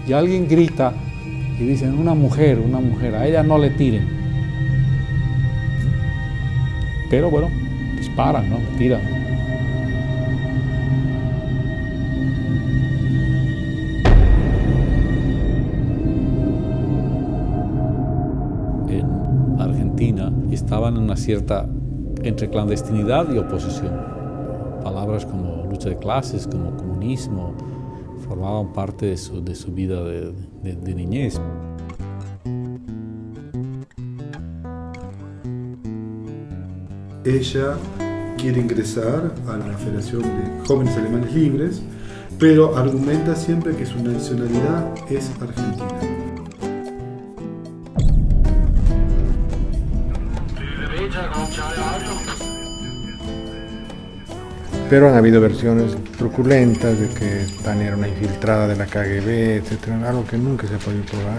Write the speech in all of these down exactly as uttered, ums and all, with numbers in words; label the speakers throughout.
Speaker 1: y alguien grita y dicen una mujer, una mujer, a ella no le tiren. Pero bueno, disparan, ¿no? Tiran. En Argentina estaban en una cierta entre clandestinidad y oposición. Palabras como lucha de clases, como comunismo, formaban parte de su, de su vida de, de, de niñez.
Speaker 2: Ella quiere ingresar a la Federación de Jóvenes Alemanes Libres, pero argumenta siempre que su nacionalidad es argentina.
Speaker 3: Pero han habido versiones truculentas de que Tania era una infiltrada de la K G B, etcétera, algo que nunca se ha podido probar.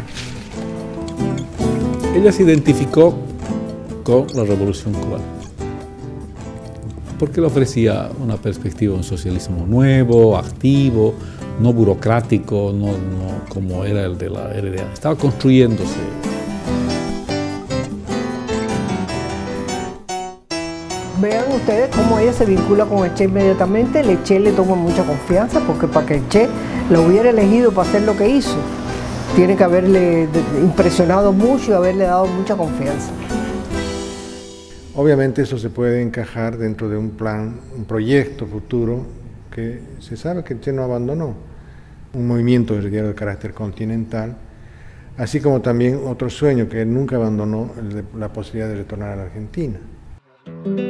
Speaker 1: Ella se identificó con la Revolución Cubana, porque le ofrecía una perspectiva de un socialismo nuevo, activo, no burocrático, no, no como era el de la R D A. Estaba construyéndose.
Speaker 4: Vean ustedes cómo ella se vincula con el Che inmediatamente. El Che le toma mucha confianza, porque para que el Che lo hubiera elegido para hacer lo que hizo, tiene que haberle impresionado mucho y haberle dado mucha confianza.
Speaker 3: Obviamente eso se puede encajar dentro de un plan, un proyecto futuro que se sabe que el Che no abandonó, un movimiento guerrillero de carácter continental, así como también otro sueño que él nunca abandonó, el de la posibilidad de retornar a la Argentina.